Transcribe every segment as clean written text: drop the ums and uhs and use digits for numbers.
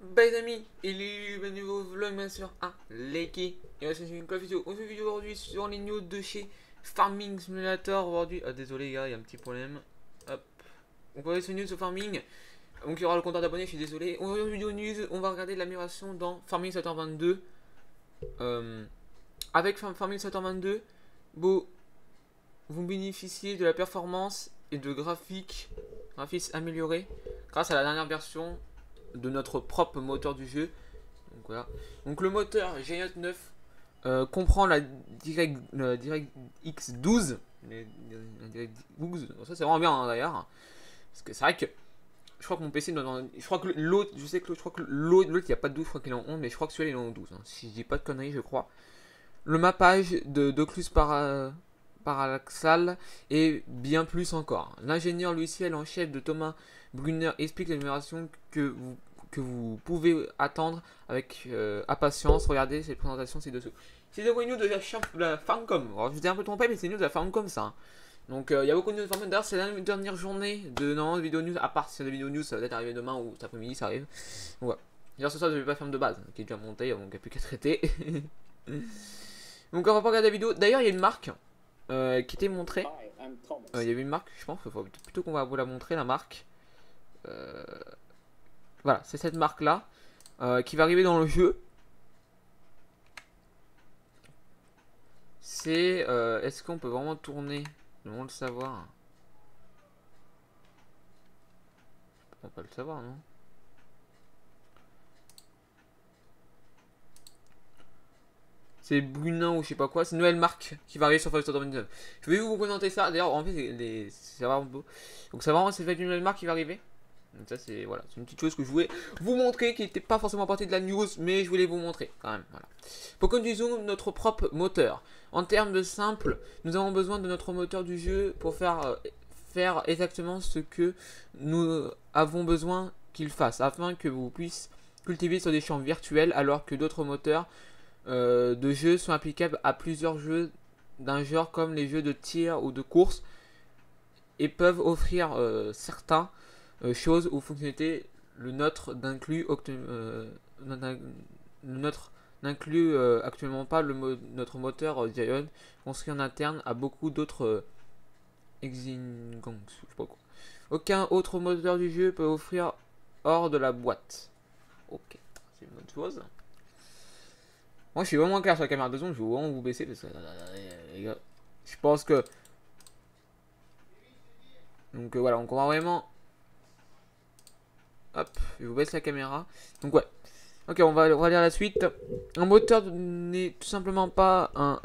les amis, il est le nouveau vlogmaster à Leki. Et on se fait une nouvelle vidéo. On se fait une vidéo aujourd'hui sur les news de chez Farming Simulator aujourd'hui. Ah désolé les gars, il y a un petit problème. Hop. Donc on va sur une news sur Farming. Donc il y aura le compteur d'abonnés, je suis désolé. On va voir une vidéo news, on va regarder l'amélioration dans Farming Simulator 22. Avec Farming Simulator 22, vous bénéficiez de la performance et de graphismes améliorés grâce à la dernière version de notre propre moteur du jeu. Donc voilà. Donc le moteur Giant 9 comprend la DirectX 12. Ça c'est vraiment bien hein, d'ailleurs. Parce que c'est vrai que je crois que mon PC je crois que l'autre, je crois que l'autre il n'y a pas de 12, je crois qu'il est en 11, mais je crois que celui-là il est en 12. Hein, si je dis pas de conneries, je crois. Le mappage d'Oculus Parallaxal et bien plus encore. L'ingénieur logiciel en chef de Thomas Brunner explique l'amélioration que vous pouvez attendre avec impatience. Regardez cette présentation ci-dessous. C'est des news de la Famcom. Alors, je vous ai un peu trompé, mais c'est des news de la Famcom ça. Hein. Donc il y a beaucoup de news de Famcom. D'ailleurs, c'est la dernière journée de normalement vidéo news. À part si la vidéo news ça va peut-être arriver demain ou cet après-midi, ça arrive. Donc voilà. D'ailleurs, ce soir, je vais pas faire de base, qui est déjà monté, donc il n'y a plus qu'à traiter. Donc on va pas regarder la vidéo. D'ailleurs, il y a une marque qui était montrée. Il y avait une marque, je pense. Faut plutôt qu'on va vous la montrer, la marque. Voilà, c'est cette marque là qui va arriver dans le jeu. C'est est-ce qu'on peut vraiment tourner? Nous devons le savoir. On peut pas le savoir, non? C'est Brunin ou je sais pas quoi. C'est une nouvelle marque qui va arriver sur Five Star 2019. Je vais vous présenter ça. D'ailleurs, en fait, c'est vraiment beau. Donc, c'est vraiment une nouvelle marque qui va arriver. Donc, ça, c'est voilà, une petite chose que je voulais vous montrer qui n'était pas forcément partie de la news, mais je voulais vous montrer quand même. Voilà. Pour que nous utilisons notre propre moteur. En termes de simple, nous avons besoin de notre moteur du jeu pour faire exactement ce que nous avons besoin qu'il fasse, afin que vous puissiez cultiver sur des champs virtuels, alors que d'autres moteurs de jeux sont applicables à plusieurs jeux d'un genre comme les jeux de tir ou de course et peuvent offrir certaines choses ou fonctionnalités. Le nôtre n'inclut actuellement pas notre moteur Giant construit en interne à beaucoup d'autres exigences. Aucun autre moteur du jeu peut offrir hors de la boîte. Ok, c'est une bonne chose. Moi, je suis vraiment clair sur la caméra de zoom. Je vais vraiment vous baisser parce que les gars, je pense que donc voilà, on va vraiment. Hop, je vous baisse la caméra. Donc ouais. Ok, on va lire la suite. Un moteur n'est tout simplement pas un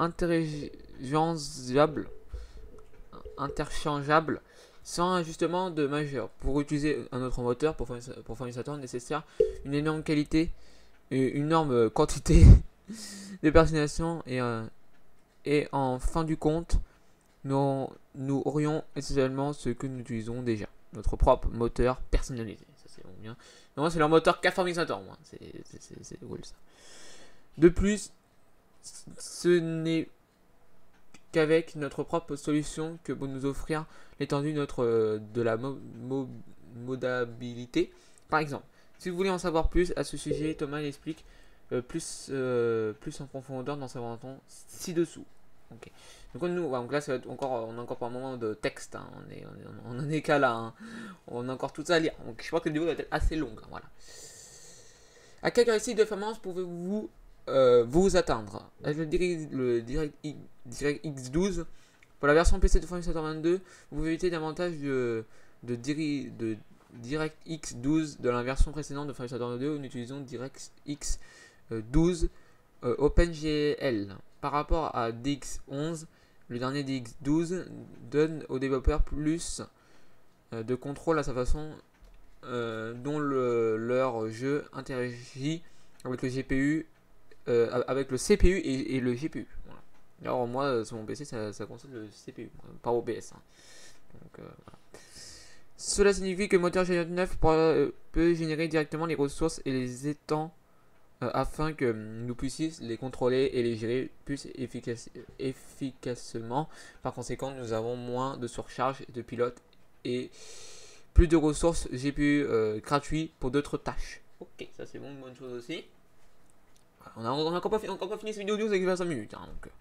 interchangeable sans ajustement de majeur. Pour utiliser un autre moteur pour Farming Simulator, nécessaire une énorme qualité et une énorme quantité de personnalisation et en fin du compte, nous aurions essentiellement ce que nous utilisons déjà, notre propre moteur personnalisé. Ça c'est bien. Non, c'est leur moteur qu'a Farming Simulator, moi. C'est cool ça. De plus, ce n'est qu'avec notre propre solution que vous nous offrir l'étendue de la modabilité. Par exemple, si vous voulez en savoir plus à ce sujet, Thomas l'explique plus en profondeur dans sa présentation ci-dessous. Okay. Donc là, ça va être on a encore pas un moment de texte. Hein. On en est qu'à là. Hein. On a encore tout ça à lire. Donc je crois que le vidéo va être assez longue. Hein, voilà. À quelle caractéristique de performance pouvez-vous vous atteindre? Avec le DirectX 12 pour la version PC de Farming Simulator 22, vous pouvez éviter davantage de DirectX 12 de la version précédente de Farming Simulator 22 en utilisant DirectX 12 OpenGL. Par rapport à DX11, le dernier DX12 donne aux développeurs plus de contrôle à sa façon dont leur jeu interagit avec le GPU, avec le CPU et le GPU. Voilà. Alors moi sur mon PC ça concerne le CPU, pas OBS. Hein. Donc, voilà. Cela signifie que le moteur Giant 9 peut générer directement les ressources et les étangs afin que nous puissions les contrôler et les gérer plus efficacement. Par conséquent, nous avons moins de surcharge de pilote et plus de ressources GPU gratuits pour d'autres tâches. Ok, ça c'est bon, une bonne chose aussi. On a encore pas fini cette vidéo news avec 25 minutes. Hein, donc.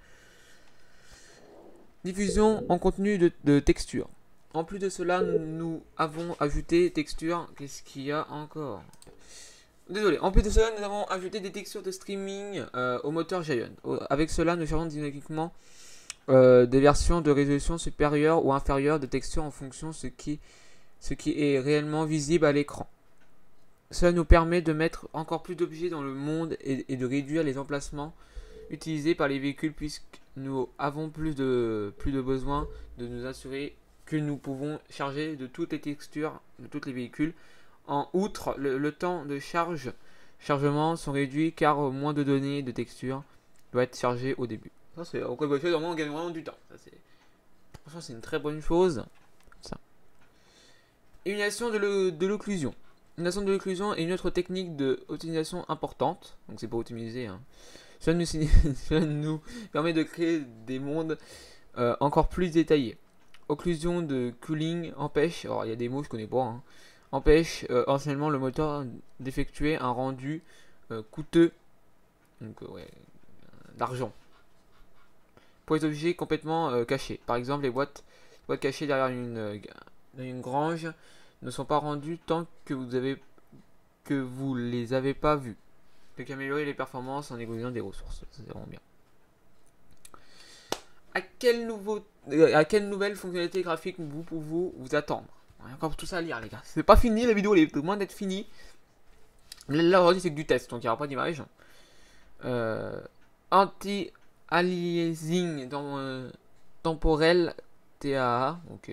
Diffusion en contenu de texture. En plus de cela, nous avons ajouté texture. Qu'est-ce qu'il y a encore? Désolé, en plus de cela, nous avons ajouté des textures de streaming au moteur Giant. Avec cela, nous chargeons dynamiquement des versions de résolution supérieure ou inférieure de texture en fonction de ce qui est réellement visible à l'écran. Cela nous permet de mettre encore plus d'objets dans le monde et de réduire les emplacements utilisés par les véhicules puisque nous avons plus de besoin de nous assurer que nous pouvons charger de toutes les textures de tous les véhicules. En outre, le temps de chargement sont réduits car moins de données de texture doit être chargé au début. Ça c'est encore quelque chose, on gagne vraiment du temps. Franchement c'est une très bonne chose. Ça. Élimination de l'occlusion. L'élimination de l'occlusion est une autre technique d'optimisation importante. Donc c'est pour optimiser. Hein. Cela nous permet de créer des mondes encore plus détaillés. Occlusion de cooling empêche, alors il y a des mots que je connais pas, hein, empêche essentiellement le moteur d'effectuer un rendu coûteux, donc ouais, d'argent, pour les objets complètement cachés. Par exemple, les boîtes cachées derrière une grange ne sont pas rendues tant que vous les avez pas vues. Donc améliorer les performances en négociant des ressources, c'est vraiment bien. À quelle nouvelle fonctionnalité graphique vous pouvez vous attendre? Il y a encore tout ça à lire les gars. C'est pas fini, la vidéo elle est loin d'être finie. Là aujourd'hui c'est que du test, donc il n'y aura pas d'image. Anti-aliasing temporel TAA, ok.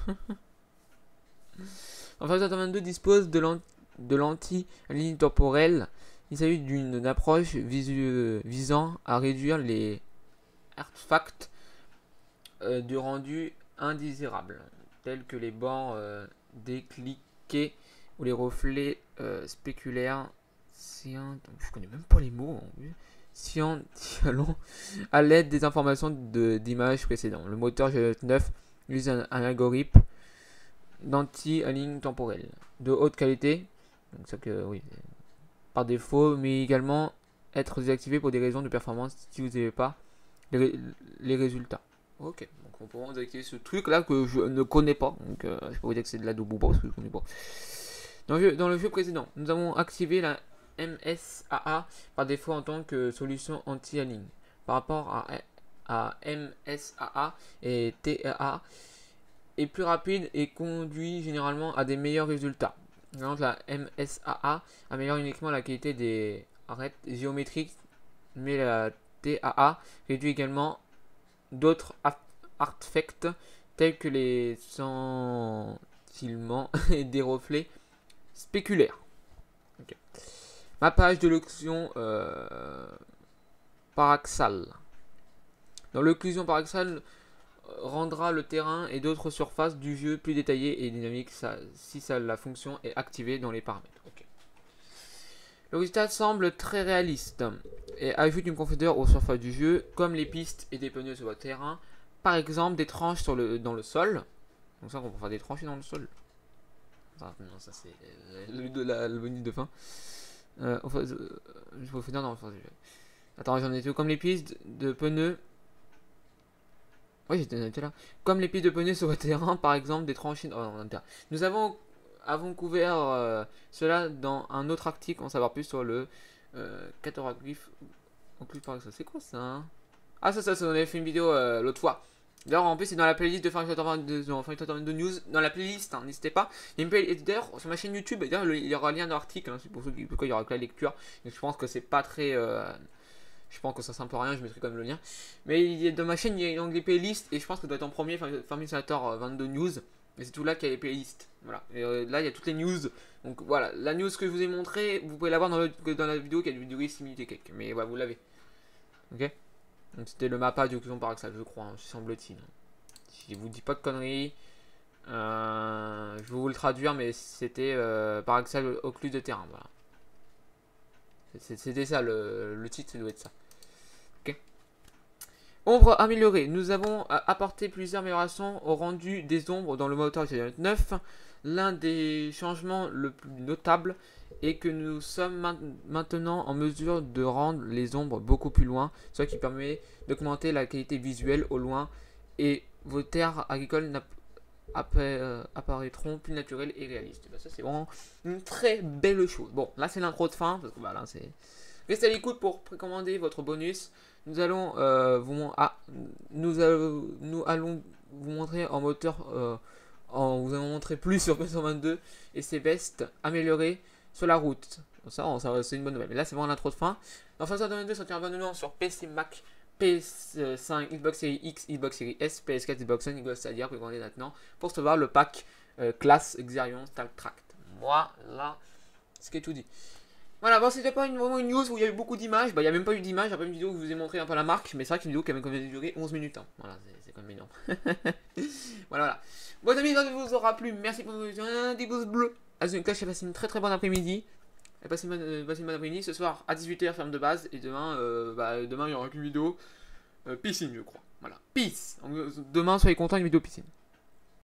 Enfin, Fighter 22 dispose de l'anti-aliasing temporel. Il s'agit d'une approche visant à réduire les artefacts du rendu indésirable, tels que les bords décliqués ou les reflets spéculaires. Je connais même pas les mots. À l'aide des informations d'images précédentes. Le moteur G9 utilise un algorithme d'anti-aliasing temporel de haute qualité, donc ça que oui, par défaut, mais également être désactivé pour des raisons de performance si vous n'avez pas les résultats. Ok, donc on pourra désactiver ce truc là que je ne connais pas, donc je peux vous dire que c'est de la double parce que je connais pas. Dans le jeu précédent, nous avons activé la MSAA par défaut en tant que solution anti-aliasing. Par rapport à MSAA et TAA est plus rapide et conduit généralement à des meilleurs résultats. Par exemple, la MSAA améliore uniquement la qualité des arêtes géométriques, mais la TAA réduit également d'autres artefacts tels que les scintillements et des reflets spéculaires. Okay. Mappage de l'occlusion paraxale. Dans l'occlusion paraxale rendra le terrain et d'autres surfaces du jeu plus détaillées et dynamiques si la fonction est activée dans les paramètres. Okay. Le résultat semble très réaliste et ajoute une profondeur aux surfaces du jeu, comme les pistes et des pneus sur le terrain. Par exemple, des tranches dans le sol. Donc ça, on peut faire des tranchées dans le sol. Enfin, non, ça c'est le bonus de fin. Je peux finir dans. Attends, j'en ai tout. Comme les pistes de pneus. Oui, j'étais noté là. Comme les pistes de pneus sur le terrain, par exemple, des tranchées. Oh, non, nous avons couvert cela dans un autre article. On savoir plus sur le catoraglyphe. C'est quoi ça, hein? Ah, ça, on avait fait une vidéo l'autre fois. D'ailleurs, en plus, c'est dans la playlist de Fighter 22 News. Dans la playlist, hein, n'hésitez pas. D'ailleurs, sur ma chaîne YouTube, il y aura un lien dans l'article. Hein, c'est pour ceux qui, pourquoi il y aura que la lecture. Donc, je pense que c'est pas très. Je pense que ça sert un peu à rien. Je mettrai quand même le lien. Mais dans ma chaîne, il y a l'onglet playlist. Et je pense que ça doit être en premier Fighter 22 News. Et c'est tout là qu'il y a les playlists. Voilà. Et là, il y a toutes les news. Donc voilà. La news que je vous ai montrée, vous pouvez la voir dans la vidéo qui a une durée 6 minutes et quelques. Mais voilà, vous l'avez. Ok. Donc c'était le mappage d'occlusion paraxale, je crois, hein, semble-t-il. Si je vous dis pas de conneries, je vais vous le traduire, mais c'était paraxale occluse de terrain. Voilà. C'était ça, le titre, ça doit être ça. Ok. Ombre améliorée. Nous avons apporté plusieurs améliorations au rendu des ombres dans le moteur G9. l'un des changements le plus notable est que nous sommes maintenant en mesure de rendre les ombres beaucoup plus loin, ce qui permet d'augmenter la qualité visuelle au loin et vos terres agricoles apparaîtront plus naturelles et réalistes. Ça c'est vraiment une très belle chose. Bon, là c'est l'intro de fin, parce que voilà, c'est... Restez à l'écoute pour précommander votre bonus. Nous allons nous allons vous montrer en moteur, vous allons montrer plus sur P122 et ses bestes améliorées sur la route. Ça c'est une bonne nouvelle. Mais là c'est vraiment l'intro de fin. Enfin, P122 sortira maintenant sur PC, Mac, PS5, Xbox Series X, Xbox Series S, PS4, Xbox One, Xbox Stadia, que vous rendez maintenant pour recevoir le pack classe Xerion StarCraft. Voilà, ce qui est tout dit. Voilà, bon, c'était pas vraiment une news où il y a eu beaucoup d'images. Bah, il n'y a même pas eu d'images. Après une vidéo où je vous ai montré un peu la marque. Mais c'est vrai que c'est une vidéo qui a même duré 11 minutes. Hein. Voilà, c'est quand même énorme. Voilà. Bon, amis, j'espère que vous aura plu. Merci pour votre attention. Des pouces bleus. Azure Clash, passez une très bonne après-midi. Passez une bonne après-midi. Ce soir à 18 h, ferme de base. Et demain, demain il y aura une vidéo piscine, je crois. Voilà. Peace. Demain, soyez contents, une vidéo piscine.